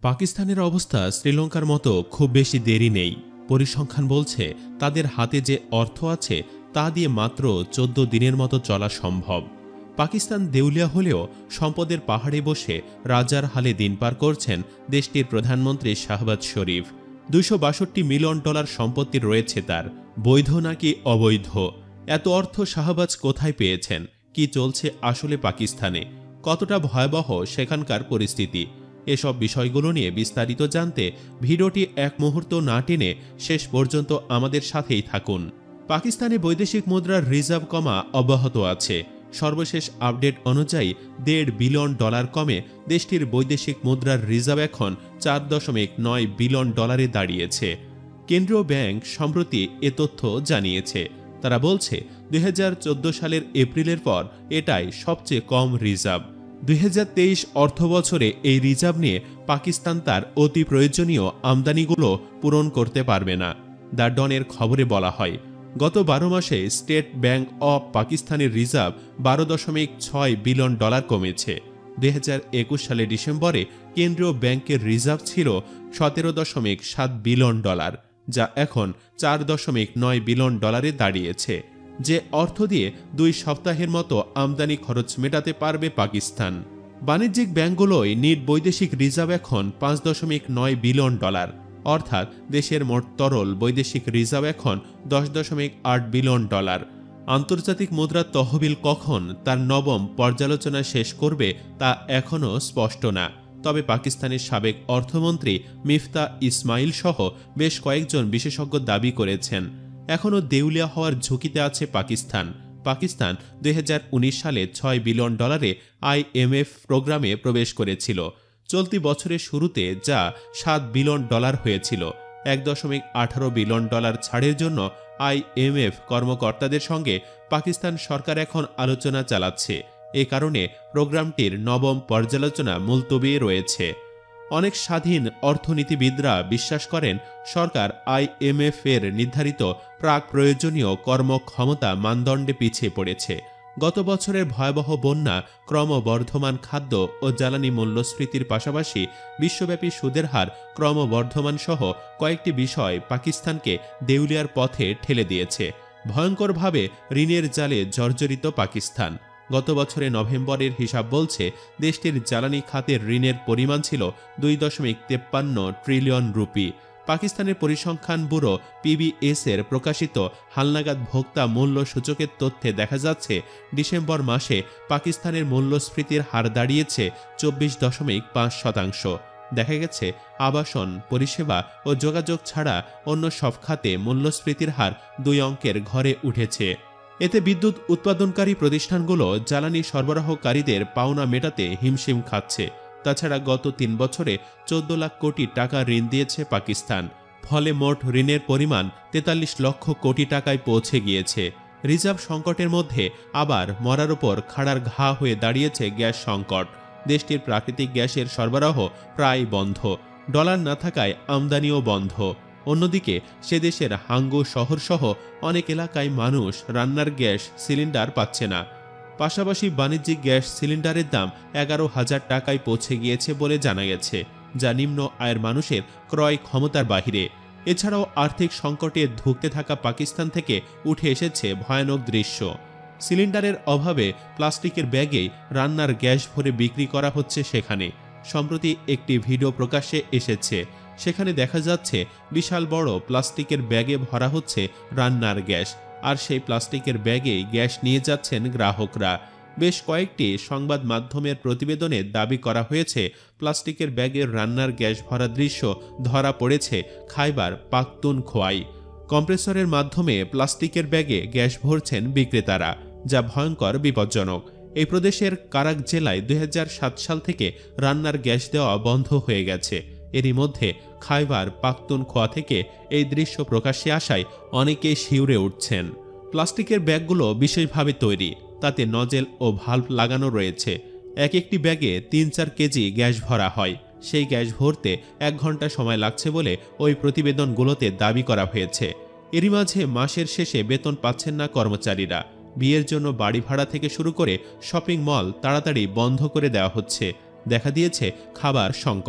পাকিস্তানের অবস্থা শ্রীলঙ্কার মতো খুব বেশি দেরি নেই। পরিসংখ্যান বলছে তাদের হাতে যে অর্থ আছে তা দিয়ে মাত্র ১৪ দিনের মতো চলা সম্ভব। পাকিস্তান দেউলিয়া হলেও সম্পদের পাহাড়ে বসে রাজার হালে দিন পার করছেন দেশটির প্রধানমন্ত্রী শাহবাজ শরীফ। $২৬২ মিলিয়ন সম্পত্তি রয়েছে তার, বৈধ নাকি অবৈধ। এত অর্থ শাহবাজ কোথায় পেয়েছেন? কি চলছে আসলে পাকিস্তানে? কতটা ভয়াবহ সেখানকার পরিস্থিতি? এসব বিষয়গুলো নিয়ে বিস্তারিত জানতে ভিডিওটি এক মুহূর্ত না টেনে শেষ পর্যন্ত আমাদের সাথেই থাকুন। পাকিস্তানে বৈদেশিক মুদ্রার রিজার্ভ কমা অব্যাহত আছে। সর্বশেষ আপডেট অনুযায়ী $১.৫ বিলিয়ন কমে দেশটির বৈদেশিক মুদ্রার রিজার্ভ এখন $৪.৯ বিলিয়ন দাঁড়িয়েছে। কেন্দ্রীয় ব্যাংক সম্প্রতি এ তথ্য জানিয়েছে। তারা বলছে ২০১৪ সালের এপ্রিলের পর এটাই সবচেয়ে কম রিজার্ভ। ২০২৩ অর্থবছরে এই রিজার্ভ নিয়ে পাকিস্তান তার অতি প্রয়োজনীয় আমদানিগুলো পূরণ করতে পারবে না। দ্য ডনের খবরে বলা হয়, গত ১২ মাসে স্টেট ব্যাংক অব পাকিস্তানের রিজার্ভ $১২.৬ বিলিয়ন কমেছে। ২০২১ সালে ডিসেম্বরে কেন্দ্রীয় ব্যাংকের রিজার্ভ ছিল $১৭.৭ বিলিয়ন, যা এখন $৪.৯ বিলিয়ন দাঁড়িয়েছে। যে অর্থ দিয়ে ২ সপ্তাহের মতো আমদানি খরচ মেটাতে পারবে পাকিস্তান। বাণিজ্যিক ব্যাংকগুলোয় নিট বৈদেশিক রিজার্ভ এখন $৫.৯ বিলিয়ন, অর্থাৎ দেশের মোট তরল বৈদেশিক রিজার্ভ এখন $১০.৮ বিলিয়ন। আন্তর্জাতিক মুদ্রা তহবিল কখন তার নবম পর্যালোচনা শেষ করবে তা এখনও স্পষ্ট না। তবে পাকিস্তানের সাবেক অর্থমন্ত্রী মিফতা ইসমাইল সহ বেশ কয়েকজন বিশেষজ্ঞ দাবি করেছেন এখনও দেউলিয়া হওয়ার ঝুঁকিতে আছে পাকিস্তান। পাকিস্তান ২০১৯ সালে $৬ বিলিয়ন IMF প্রোগ্রামে প্রবেশ করেছিল। চলতি বছরের শুরুতে যা $৭ বিলিয়ন হয়েছিল। $১.১৮ বিলিয়ন ছাড়ের জন্য IMF কর্মকর্তাদের সঙ্গে পাকিস্তান সরকার এখন আলোচনা চালাচ্ছে। এ কারণে প্রোগ্রামটির নবম পর্যালোচনা মুলতবি রয়েছে। অনেক স্বাধীন অর্থনীতিবিদরা বিশ্বাস করেন সরকার IMF এর নির্ধারিত প্রাক প্রয়োজনীয় কর্মক্ষমতা মানদণ্ডে পিছিয়ে পড়েছে। গত বছরের ভয়াবহ বন্যা, ক্রমবর্ধমান খাদ্য ও জ্বালানি মূল্যস্ফীতির পাশাপাশি বিশ্বব্যাপী সুদের হার ক্রমবর্ধমান সহ কয়েকটি বিষয় পাকিস্তানকে দেউলিয়ার পথে ঠেলে দিয়েছে। ভয়ঙ্করভাবে ঋণের জালে জর্জরিত পাকিস্তান। গত বছরে নভেম্বরের হিসাব বলছে দেশটির জ্বালানি খাতের ঋণের পরিমাণ ছিল $২.৫৩ ট্রিলিয়ন। পাকিস্তানের পরিসংখ্যান ব্যুরো PBS এর প্রকাশিত হালনাগাদ ভোক্তা মূল্য সূচকের তথ্যে দেখা যাচ্ছে ডিসেম্বর মাসে পাকিস্তানের মূল্যস্ফীতির হার দাঁড়িয়েছে ২৪.৫%। দেখা গেছে আবাসন, পরিষেবা ও যোগাযোগ ছাড়া অন্য সব খাতে মূল্যস্ফীতির হার ২ অঙ্কের ঘরে উঠেছে। এতে বিদ্যুৎ উৎপাদনকারী প্রতিষ্ঠানগুলো জ্বালানি সরবরাহকারীদের পাওনা মেটাতে হিমশিম খাচ্ছে। তাছাড়া গত ৩ বছরে ১৪ লাখ কোটি টাকা ঋণ দিয়েছে পাকিস্তান। ফলে মোট ঋণের পরিমাণ ৪৩ লক্ষ কোটি টাকায় পৌঁছে গিয়েছে। রিজার্ভ সংকটের মধ্যে আবার মরার ওপর খাড়ার ঘা হয়ে দাঁড়িয়েছে গ্যাস সংকট। দেশটির প্রাকৃতিক গ্যাসের সরবরাহ প্রায় বন্ধ। ডলার না থাকায় আমদানিও বন্ধ। অন্যদিকে সে দেশের হাঙ্গু শহরসহ অনেক এলাকায় মানুষ রান্নার গ্যাস সিলিন্ডার পাচ্ছে না। পাশাপাশি বাণিজ্যিক গ্যাস সিলিন্ডারের দাম ১১,০০০ টাকায় পৌঁছে গিয়েছে বলে জানা গেছে, যা নিম্ন আয়ের মানুষের ক্রয় ক্ষমতার বাহিরে। এছাড়াও আর্থিক সংকটে ধুঁকতে থাকা পাকিস্তান থেকে উঠে এসেছে ভয়ানক দৃশ্য। সিলিন্ডারের অভাবে প্লাস্টিকের ব্যাগেই রান্নার গ্যাস ভরে বিক্রি করা হচ্ছে সেখানে। সম্প্রতি একটি ভিডিও প্রকাশ্যে এসেছে, সেখানে দেখা যাচ্ছে বিশাল বড় প্লাস্টিকের ব্যাগে ভরা হচ্ছে রান্নার গ্যাস, আর সেই প্লাস্টিকের ব্যাগেই গ্যাস নিয়ে যাচ্ছেন গ্রাহকরা। বেশ কয়েকটি সংবাদ মাধ্যমের প্রতিবেদনে দাবি করা হয়েছে প্লাস্টিকের ব্যাগের রান্নার গ্যাস ভরা দৃশ্য ধরা পড়েছে খাইবার পাখতুনখোয়ায়। কম্প্রেসরের মাধ্যমে প্লাস্টিকের ব্যাগে গ্যাস ভরছেন বিক্রেতারা, যা ভয়ঙ্কর বিপজ্জনক। এই প্রদেশের কারাক জেলায় ২০০৭ সাল থেকে রান্নার গ্যাস দেওয়া বন্ধ হয়ে গেছে। এরই মধ্যে খাইবার পাখতুনখোয়া থেকে এই দৃশ্য প্রকাশ্যে আসায় অনেকেই শিউরে উঠছেন। প্লাস্টিকের ব্যাগগুলো বিশেষভাবে তৈরি, তাতে নজেল ও ভাল্ব লাগানো রয়েছে। একটি ব্যাগে ৩-৪ কেজি গ্যাস ভরা হয়। সেই গ্যাস ভরতে ১ ঘন্টা সময় লাগছে বলে ওই প্রতিবেদনগুলোতে দাবি করা হয়েছে। এরই মাঝে মাসের শেষে বেতন পাচ্ছেন না কর্মচারীরা। বিয়ের জন্য বাড়ি ভাড়া থেকে শুরু করে শপিং মল তাড়াতাড়ি বন্ধ করে দেওয়া হচ্ছে। দেখা দিয়েছে খাবার সংকট।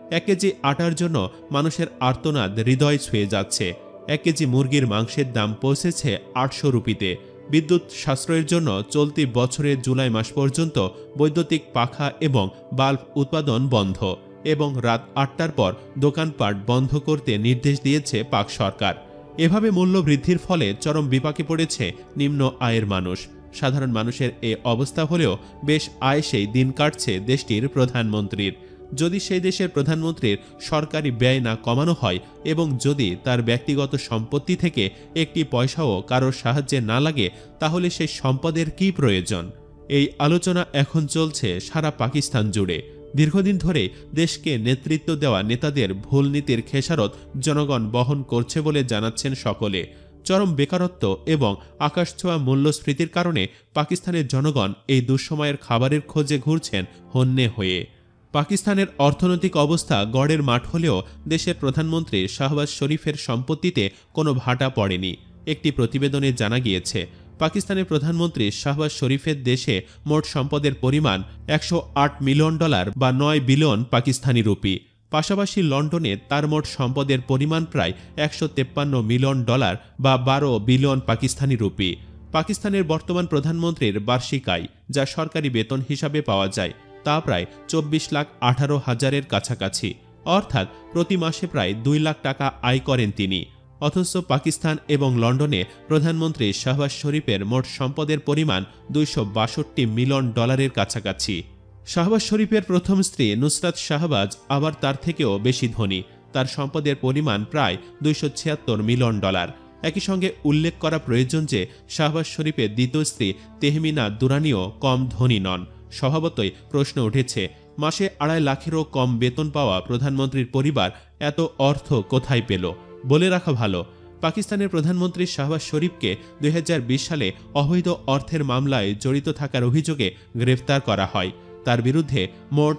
1 কেজি আটার জন্য মানুষের আর্তনাদ হৃদয় ছুঁয়ে যাচ্ছে। 1 কেজি মুরগির মাংসের দাম পৌঁছেছে 800 রুপিতে। বিদ্যুৎ সাশ্রয়ের জন্য চলতি বছরের জুলাই মাস পর্যন্ত বৈদ্যুতিক পাখা এবং বাল্ব উৎপাদন বন্ধ এবং রাত 8টার পর দোকানপাট বন্ধ করতে নির্দেশ দিয়েছে পাক সরকার। এভাবে মূল্য বৃদ্ধির ফলে চরম বিপাকে পড়েছে নিম্ন আয়ের মানুষ। সাধারণ মানুষের এ অবস্থা হলেও বেশ আয়েসেই দিন কাটছে দেশটির প্রধানমন্ত্রীর। যদি সেই দেশের প্রধানমন্ত্রীর সরকারি ব্যয় না কমানো হয় এবং যদি তার ব্যক্তিগত সম্পত্তি থেকে একটি পয়সাও কারোর সাহায্যে না লাগে, তাহলে সেই সম্পদের কী প্রয়োজন? এই আলোচনা এখন চলছে সারা পাকিস্তান জুড়ে। দীর্ঘদিন ধরে দেশকে নেতৃত্ব দেওয়া নেতাদের ভুল নীতির খেসারত জনগণ বহন করছে বলে জানাচ্ছেন সকলে। চরম বেকারত্ব এবং আকাশছোঁয়া মূল্যস্ফীতির কারণে পাকিস্তানের জনগণ এই দুঃসময়ের খাবারের খোঁজে ঘুরছেন হন্যে হয়ে। পাকিস্তানের অর্থনৈতিক অবস্থা গড়ের মাঠ হলেও দেশের প্রধানমন্ত্রী শাহবাজ শরীফের সম্পত্তিতে কোনো ভাটা পড়েনি। একটি প্রতিবেদনে জানা গিয়েছে, পাকিস্তানের প্রধানমন্ত্রী শাহবাজ শরীফের দেশে মোট সম্পদের পরিমাণ $108 মিলিয়ন বা 9 বিলিয়ন পাকিস্তানি রুপি। পাশাপাশি লন্ডনে তার মোট সম্পদের পরিমাণ প্রায় $153 মিলিয়ন বা 12 বিলিয়ন পাকিস্তানি রুপি। পাকিস্তানের বর্তমান প্রধানমন্ত্রীর বার্ষিক আয়, যা সরকারি বেতন হিসাবে পাওয়া যায়, তা প্রায় 24,18,000-এর কাছাকাছি, অর্থাৎ প্রতি মাসে প্রায় 2 লাখ টাকা আয় করেন তিনি। অথচ পাকিস্তান এবং লন্ডনে প্রধানমন্ত্রী শাহবাজ শরীফের মোট সম্পদের পরিমাণ $262 মিলিয়ন কাছাকাছি। শাহবাজ শরীফের প্রথম স্ত্রী নুসরাত শাহবাজ আবার তার থেকেও বেশি ধনী। তার সম্পদের পরিমাণ প্রায় $276 মিলিয়ন। একই সঙ্গে উল্লেখ করা প্রয়োজন যে শাহবাজ শরীফের দ্বিতীয় স্ত্রী তেহমিনা দুরানিও কম ধনী নন। স্বভাবতই প্রশ্ন উঠেছে, মাসে 2.5 লাখেরও কম বেতন পাওয়া প্রধানমন্ত্রীর পরিবার এত অর্থ কোথায় পেল? বলে রাখা ভালো, পাকিস্তানের প্রধানমন্ত্রী শাহবাজ শরীফকে 2020 সালে অবৈধ অর্থের মামলায় জড়িত থাকার অভিযোগে গ্রেফতার করা হয়। তার বিরুদ্ধে মোট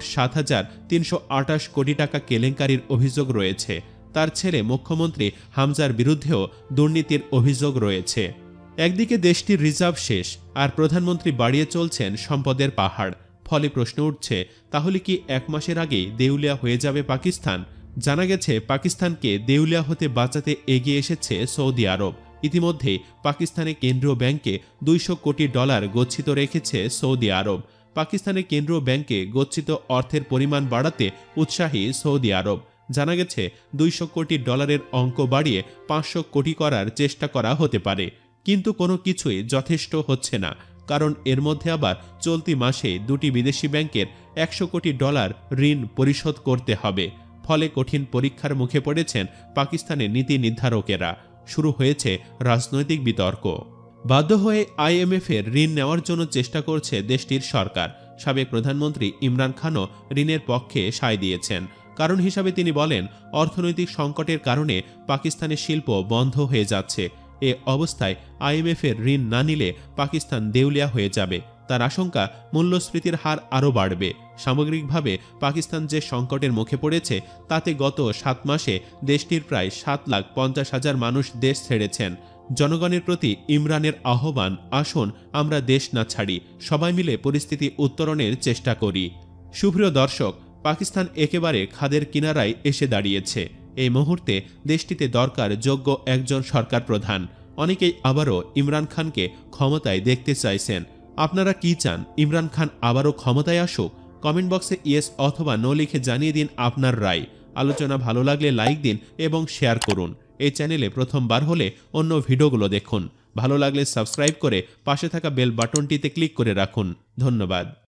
7,328 কোটি টাকা কেলেঙ্কারির অভিযোগ রয়েছে। তার ছেলে মুখ্যমন্ত্রী হামজার বিরুদ্ধেও দুর্নীতির অভিযোগ রয়েছে। একদিকে দেশটির রিজার্ভ শেষ, আর প্রধানমন্ত্রী বাড়িয়ে চলছেন সম্পদের পাহাড়। ফলে প্রশ্ন উঠছে, তাহলে কি 1 মাসের আগেই দেউলিয়া হয়ে যাবে পাকিস্তান? জানা গেছে, পাকিস্তানকে দেউলিয়া হতে বাঁচাতে এগিয়ে এসেছে সৌদি আরব। ইতিমধ্যে পাকিস্তানের কেন্দ্রীয় ব্যাংকে $200 কোটি গচ্ছিত রেখেছে সৌদি আরব। পাকিস্তানের কেন্দ্রীয় ব্যাংকে গচ্ছিত অর্থের পরিমাণ বাড়াতে উৎসাহী সৌদি আরব। জানা গেছে, $200 কোটি অঙ্ক বাড়িয়ে 500 কোটি করার চেষ্টা করা হতে পারে। কিন্তু কোনো কিছুই যথেষ্ট হচ্ছে না, কারণ এর মধ্যে আবার চলতি মাসে 2টি বিদেশি ব্যাংকের $100 কোটি ঋণ পরিশোধ করতে হবে। ফলে কঠিন পরীক্ষার মুখে পড়েছেন পাকিস্তানের নীতি নির্ধারকেরা। শুরু হয়েছে রাজনৈতিক বিতর্ক। বাধ্য হয়ে IMF-এর ঋণ নেওয়ার জন্য চেষ্টা করছে দেশটির সরকার। সাবেক প্রধানমন্ত্রী ইমরান খানও ঋণের পক্ষে সায় দিয়েছেন। কারণ হিসাবে তিনি বলেন, অর্থনৈতিক সংকটের কারণে পাকিস্তানের শিল্প বন্ধ হয়ে যাচ্ছে। এ অবস্থায় IMF-এর ঋণ না নিলে পাকিস্তান দেউলিয়া হয়ে যাবে। তার আশঙ্কা, মূল্যস্ফীতির হার আরও বাড়বে। সামগ্রিকভাবে পাকিস্তান যে সংকটের মুখে পড়েছে, তাতে গত 7 মাসে দেশটির প্রায় 7,50,000 মানুষ দেশ ছেড়েছেন। জনগণের প্রতি ইমরানের আহ্বান, আসুন আমরা দেশ না ছাড়ি, সবাই মিলে পরিস্থিতি উত্তরণের চেষ্টা করি। সুপ্রিয় দর্শক, পাকিস্তান একেবারে খাদের কিনারায় এসে দাঁড়িয়েছে। এই মুহূর্তে দেশটিতে দরকার যোগ্য একজন সরকার প্রধান। অনেকেই আবারও ইমরান খানকে ক্ষমতায় দেখতে চাইছেন। আপনারা কি চান, ইমরান খান আবারও ক্ষমতায় আসুক? কমেন্ট বক্সে ইয়েস অথবা নো লিখে জানিয়ে দিন আপনার রায়। আলোচনা ভালো লাগলে লাইক দিন এবং শেয়ার করুন। এই চ্যানেলে প্রথমবার হলে অন্য ভিডিওগুলো দেখুন। ভালো লাগলে সাবস্ক্রাইব করে পাশে থাকা বেল বাটনটিতে ক্লিক করে রাখুন। ধন্যবাদ।